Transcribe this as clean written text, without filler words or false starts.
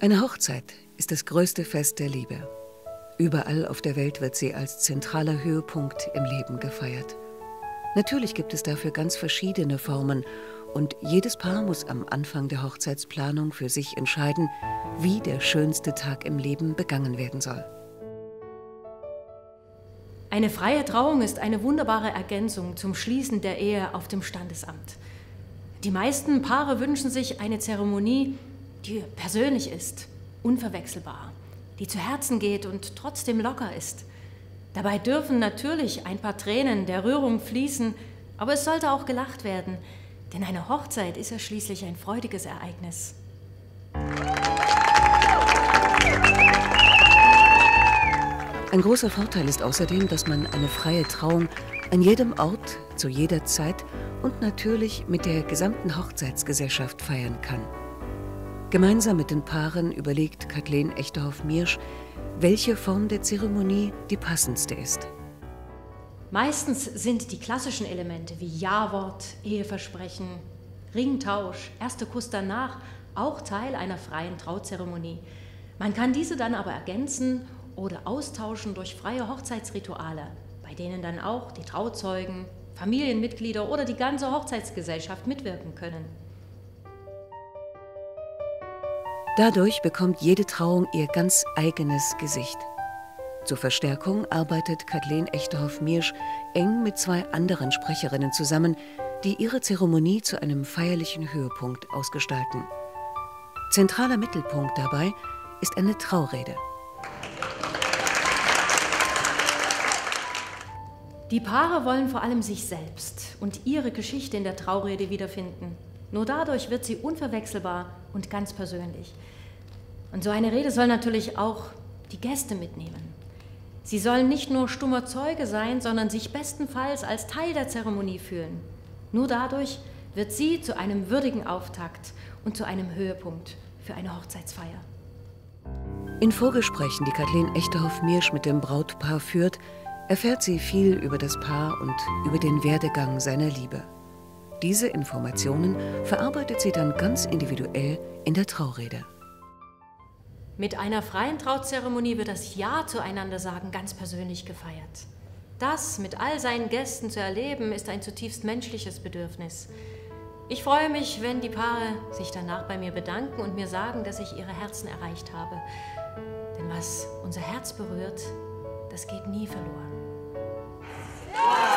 Eine Hochzeit ist das größte Fest der Liebe. Überall auf der Welt wird sie als zentraler Höhepunkt im Leben gefeiert. Natürlich gibt es dafür ganz verschiedene Formen und jedes Paar muss am Anfang der Hochzeitsplanung für sich entscheiden, wie der schönste Tag im Leben begangen werden soll. Eine freie Trauung ist eine wunderbare Ergänzung zum Schließen der Ehe auf dem Standesamt. Die meisten Paare wünschen sich eine Zeremonie, die persönlich ist, unverwechselbar, die zu Herzen geht und trotzdem locker ist. Dabei dürfen natürlich ein paar Tränen der Rührung fließen, aber es sollte auch gelacht werden, denn eine Hochzeit ist ja schließlich ein freudiges Ereignis. Ein großer Vorteil ist außerdem, dass man eine freie Trauung an jedem Ort, zu jeder Zeit und natürlich mit der gesamten Hochzeitsgesellschaft feiern kann. Gemeinsam mit den Paaren überlegt Kathleen Echterhoff-Miersch, welche Form der Zeremonie die passendste ist. Meistens sind die klassischen Elemente wie Ja-Wort, Eheversprechen, Ringtausch, erster Kuss danach auch Teil einer freien Trauzeremonie. Man kann diese dann aber ergänzen oder austauschen durch freie Hochzeitsrituale, bei denen dann auch die Trauzeugen, Familienmitglieder oder die ganze Hochzeitsgesellschaft mitwirken können. Dadurch bekommt jede Trauung ihr ganz eigenes Gesicht. Zur Verstärkung arbeitet Kathleen Echterhoff-Miersch eng mit 2 anderen Sprecherinnen zusammen, die ihre Zeremonie zu einem feierlichen Höhepunkt ausgestalten. Zentraler Mittelpunkt dabei ist eine Traurede. Die Paare wollen vor allem sich selbst und ihre Geschichte in der Traurede wiederfinden. Nur dadurch wird sie unverwechselbar und ganz persönlich. Und so eine Rede soll natürlich auch die Gäste mitnehmen. Sie sollen nicht nur stummer Zeuge sein, sondern sich bestenfalls als Teil der Zeremonie fühlen. Nur dadurch wird sie zu einem würdigen Auftakt und zu einem Höhepunkt für eine Hochzeitsfeier. In Vorgesprächen, die Kathleen Echterhoff-Miersch mit dem Brautpaar führt, erfährt sie viel über das Paar und über den Werdegang seiner Liebe. Diese Informationen verarbeitet sie dann ganz individuell in der Traurede. Mit einer freien Trauzeremonie wird das Ja zueinander sagen ganz persönlich gefeiert. Das mit all seinen Gästen zu erleben, ist ein zutiefst menschliches Bedürfnis. Ich freue mich, wenn die Paare sich danach bei mir bedanken und mir sagen, dass ich ihre Herzen erreicht habe. Denn was unser Herz berührt, das geht nie verloren.